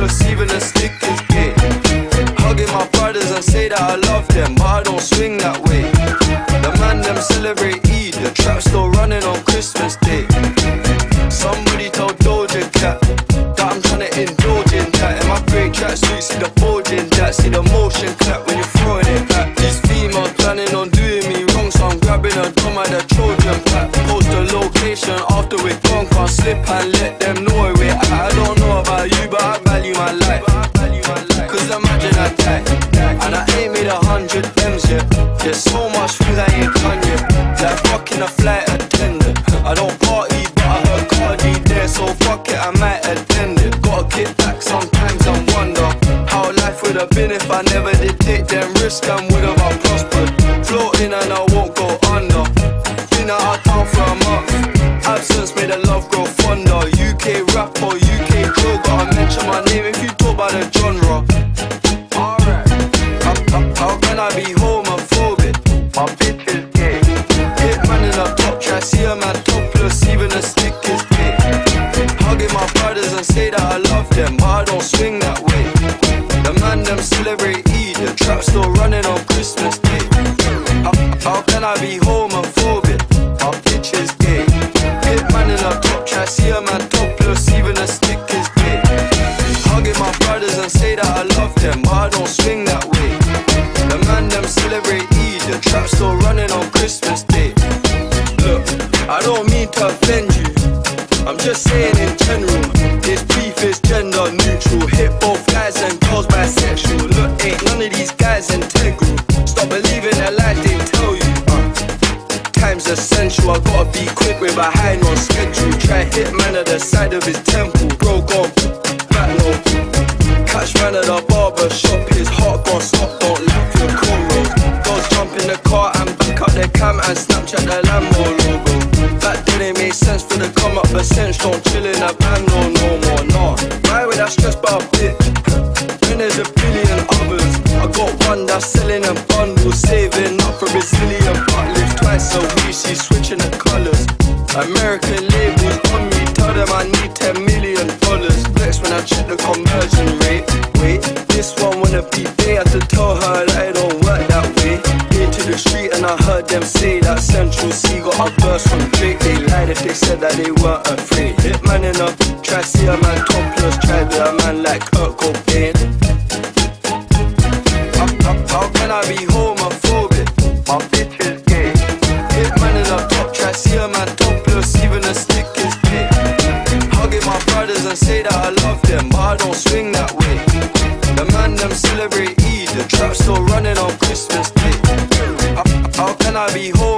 plus even a stick is gay. Hugging my brothers and say that I love them, but I don't swing that way. The man them celebrate Eid, the trap still running on Christmas Day. Somebody told Doja cat that I'm tryna indulge in that. In my grey tracksuit, see the bulge in that, see the motion clap when you're throwing it back. These females planning on doing me wrong, so I'm grabbing a drum at the Trojan pack. Post the location after we're gone, can't slip and let them know where we're at. I don't know about you, but I value my life. Cause imagine I die, and I ain't made 100 M's yet. There's so much things I ain't done yet. Like fucking a flight attendant. I don't party, but I heard Cardi there, so fuck it, I might attend it. Gotta get back sometimes and wonder how life would have been if I never did take them risks and would have I prospered. Floating and I won't go under. Been out of town for a month. Absence made the love grow fonder. UK rap or UK drill, gotta mention my name if you talk about the genre. Alright. How can I be homophobic? My bitch is gay. Hit man in a top try, see a man topless, even a stick is gay. Hugging my brothers and say that I love them, but I don't swing that way. The man them celebrate Eid, the trap still running on Christmas Day. How can I be homophobic? My bitch is gay. Hit man in a top try, see a man topless, even a stick is gay. Hugging my brothers and say that I love them, but I don't swing that way. The man them celebrate Eid, the trap still running on Christmas Day. Look, I don't mean to offend you, I'm just saying in general, this beef is gender neutral. Hit both guys and girls bisexual. Look, ain't none of these guys integral. Stop believing the lies they tell you. Time's essential, I gotta be quick with a high no schedule. Try hit man at the side of his temple. Bro gone back no. Catch man at the barber shop, his heart gone stop, don't laugh your cornrows. Girls jump in the car and back up their cam and Snapchat the Lambo logo. Back then it made sense for the come up a sense. Don't chill in a band no more, nah. Why would I stress about a bitch when there's a billion others? I got one that's selling a bundle, saving up for Brazilian butt lift twice a week, she's switching the colours. American labels on me, tell them I need $10 million. Flex when I check the conversion rate. Wait, this one wanna be gay, I had to tell her that it don't work that way. Here to the street and I heard them say that Central C got a burst from Drake. They lied if they said that they weren't afraid. Hit man in a try see a man topless, try be a man like Kurt Cobain. How can I be homophobic? My bitch is gay. Hit man in a top try see a man topless, even a stick is gay. Hugging my brothers and say that I love them, but I don't swing that way. The man them celebrate Eid, the trap still running on Christmas Day. How can I be homophobic?